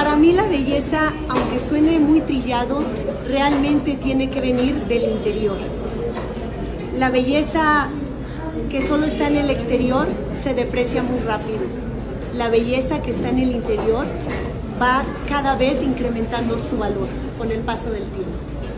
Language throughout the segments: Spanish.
Para mí la belleza, aunque suene muy trillado, realmente tiene que venir del interior. La belleza que solo está en el exterior se deprecia muy rápido. La belleza que está en el interior va cada vez incrementando su valor con el paso del tiempo.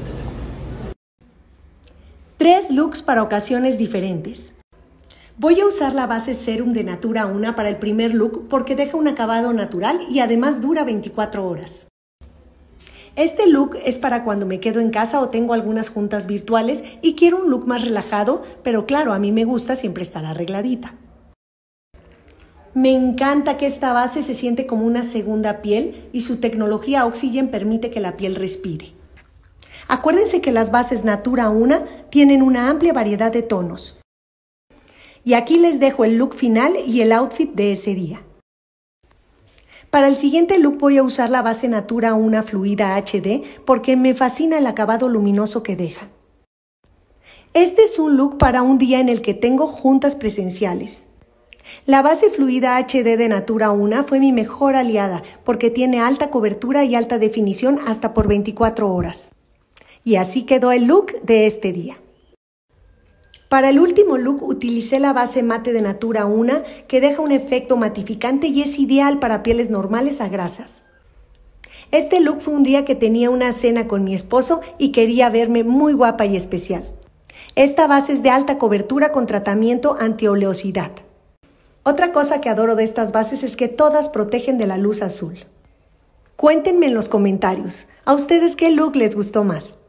3 looks para ocasiones diferentes. Voy a usar la base Serum de Natura Una para el primer look porque deja un acabado natural y además dura 24 horas. Este look es para cuando me quedo en casa o tengo algunas juntas virtuales y quiero un look más relajado, pero claro, a mí me gusta siempre estar arregladita. Me encanta que esta base se siente como una segunda piel y su tecnología Oxygen permite que la piel respire. Acuérdense que las bases Natura Una tienen una amplia variedad de tonos. Y aquí les dejo el look final y el outfit de ese día. Para el siguiente look voy a usar la base Natura Una Fluida HD porque me fascina el acabado luminoso que deja. Este es un look para un día en el que tengo juntas presenciales. La base Fluida HD de Natura Una fue mi mejor aliada porque tiene alta cobertura y alta definición hasta por 24 horas. Y así quedó el look de este día. Para el último look utilicé la base mate de Natura Una que deja un efecto matificante y es ideal para pieles normales a grasas. Este look fue un día que tenía una cena con mi esposo y quería verme muy guapa y especial. Esta base es de alta cobertura con tratamiento antioleosidad. Otra cosa que adoro de estas bases es que todas protegen de la luz azul. Cuéntenme en los comentarios, ¿a ustedes qué look les gustó más?